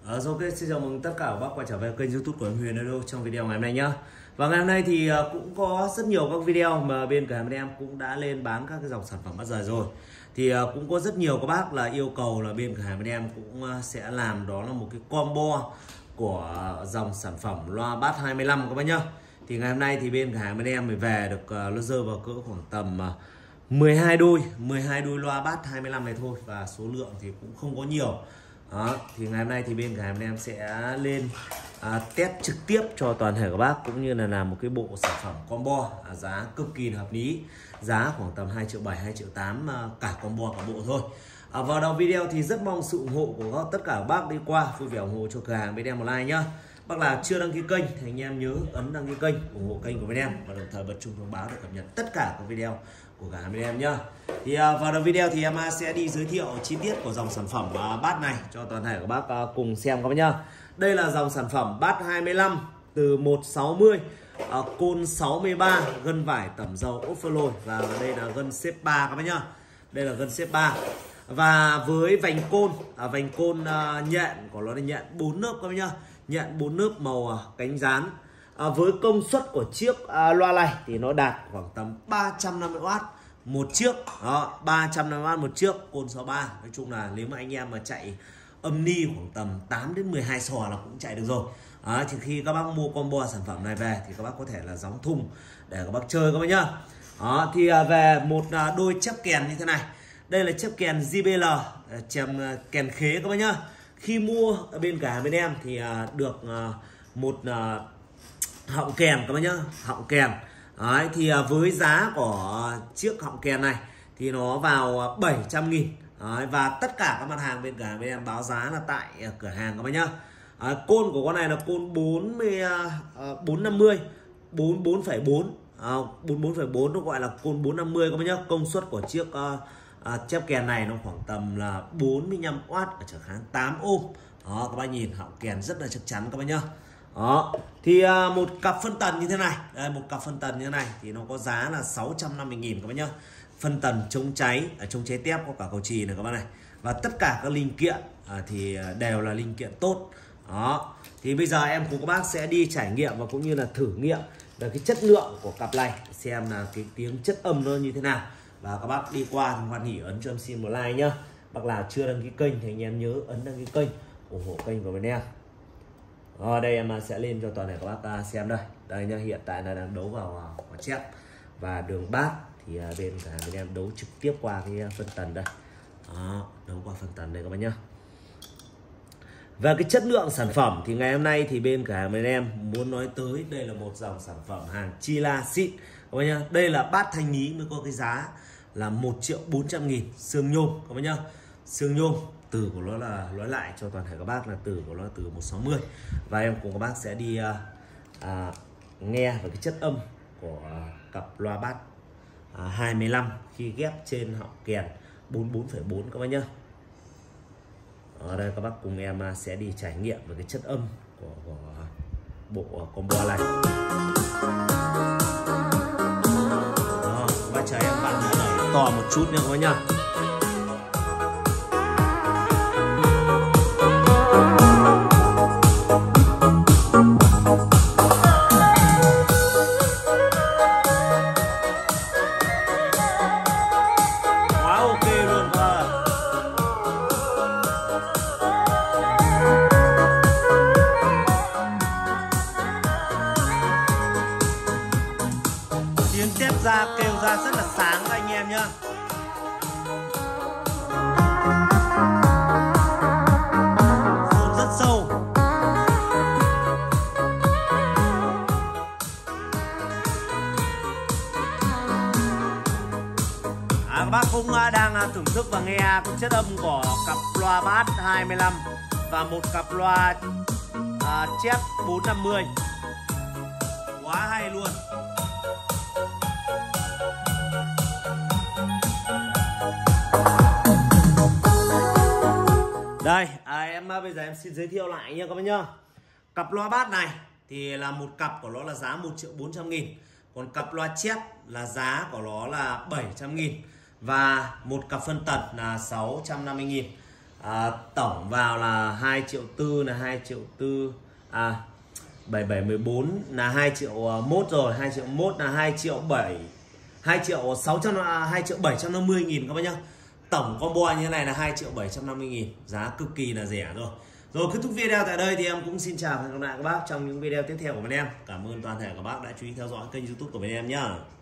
Ok, xin chào mừng tất cả các bác quay trở về kênh YouTube của em Huyền Audio trong video ngày hôm nay nhá. Và ngày hôm nay thì cũng có rất nhiều các video mà bên cửa hàng em cũng đã lên bán các cái dòng sản phẩm bắt rời rồi. Thì cũng có rất nhiều các bác là yêu cầu là bên cửa hàng em cũng sẽ làm đó là một cái combo của dòng sản phẩm loa bass 25 các bác nhá. Thì ngày hôm nay thì bên cửa hàng em mới về được nó rơi vào cỡ khoảng tầm 12 đôi loa bass 25 này thôi, và số lượng thì cũng không có nhiều. Đó, thì ngày hôm nay thì bên cửa hàng em sẽ lên test trực tiếp cho toàn thể các bác, cũng như là làm một cái bộ sản phẩm combo giá cực kỳ hợp lý, giá khoảng tầm 2,7 triệu 2,8 triệu cả combo cả bộ thôi. Vào đầu video thì rất mong sự ủng hộ của tất cả các bác đi qua vui vẻ ủng hộ cho cửa hàng bên em một like nhá. Bác là chưa đăng ký kênh thì anh em nhớ ấn đăng ký kênh, ủng hộ kênh của bên em và đồng thời bật chuông thông báo để cập nhật tất cả các video của cả bên em nhá. Thì vào đầu video thì em sẽ đi giới thiệu chi tiết của dòng sản phẩm bass này cho toàn thể các bác cùng xem các bác nhá. Đây là dòng sản phẩm bass 25 từ 160, côn 63, gân vải tẩm dầu overload, và đây là gân xếp 3 các bác nhá. Đây là gân xếp 3. Và với vành côn nhện của nó là nhện 4 lớp các bác nhá. Nhện 4 lớp màu cánh rán. Với công suất của chiếc loa này thì nó đạt khoảng tầm 350W một chiếc. Đó, 350W một chiếc, côn 63. Nói chung là nếu mà anh em mà chạy âm ni khoảng tầm 8 đến 12 sò là cũng chạy được rồi. Đó, thì khi các bác mua combo sản phẩm này về thì các bác có thể là gióng thùng để các bác chơi các bác nhá. Đó, thì về một đôi chép kèn như thế này. Đây là chép kèn JBL, chèm kèn khế các bác nhá. Khi mua ở bên cả bên em thì được một họng kèn các bác nhá, họng kèn. Đấy, thì với giá của chiếc họng kèn này thì nó vào 700.000. Đấy, và tất cả các mặt hàng bên cả bên em báo giá là tại cửa hàng các bác nhá. Côn của con này là côn 450 44,4, 44,4 nó gọi là côn 450 các bác nhá. Công suất của chiếc chép kèn này nó khoảng tầm là 45W ở trở kháng 8 ohm. Đó, các bác nhìn họng kèn rất là chắc chắn các bác nhá. Đó, thì một cặp phân tần như thế này, đây một cặp phân tần như thế này thì nó có giá là 650.000 các bác nhá. Phân tần chống cháy, chống cháy tép, có cả cầu chì này các bác này, và tất cả các linh kiện thì đều là linh kiện tốt. Đó, thì bây giờ em cùng các bác sẽ đi trải nghiệm và cũng như là thử nghiệm về cái chất lượng của cặp này, xem là cái tiếng chất âm nó như thế nào. Và các bác đi qua thì hoan hỉ ấn cho em xin một like nhá. Bác nào chưa đăng ký kênh thì anh em nhớ ấn đăng ký kênh, ủng hộ kênh của bên em. Đây em sẽ lên cho toàn thể các bác xem đây. Đây nhá, hiện tại là đang đấu vào quả chép và đường bass thì bên cả bên em đấu trực tiếp qua cái phân tần đây. Đó, đấu qua phân tần đây các bác nhá. Và cái chất lượng sản phẩm thì ngày hôm nay thì bên cả bên em muốn nói tới, đây là một dòng sản phẩm hàng chi la xịn các bác nhá. Đây là bass thanh nhí mới có cái giá là 1.400.000, xương nhôm các bác nhá. Xương nhôm, từ của nó là nói lại cho toàn thể các bác là từ của nó là từ 160. Và em cùng các bác sẽ đi nghe về cái chất âm của cặp loa bass 25 khi ghép trên họng kèn 44,4 các bác nhá. Ở đây các bác cùng em sẽ đi trải nghiệm về cái chất âm của bộ combo này. Đó, các bác chờ em bạn đẩy to một chút nữa các bác nhá. Tiếng tép ra kêu ra rất là sáng các anh em nhá. Rôn rất sâu. Các bác cũng đang thưởng thức và nghe cái chất âm của cặp loa bass 25 và một cặp loa chép 450. Quá hay luôn. Đây, em bây giờ em xin giới thiệu lại nha các bác nhá. Cặp loa bass này thì là một cặp của nó là giá 1.400.000. Còn cặp loa chép là giá của nó là 700.000. Và một cặp phân tần là 650.000. Tổng vào là 2 triệu tư, là 2 triệu tư, 77 14 là 2 triệu 1 rồi, 2 triệu 1 là 2 triệu 7, 2 triệu 600, 2 triệu 750 nghìn các bác nhá. Tổng combo như thế này là 2 triệu 750 nghìn, giá cực kỳ là rẻ rồi. Rồi kết thúc video tại đây thì em cũng xin chào và hẹn gặp lại các bác trong những video tiếp theo của bên em. Cảm ơn toàn thể các bác đã chú ý theo dõi kênh YouTube của bên em nhá.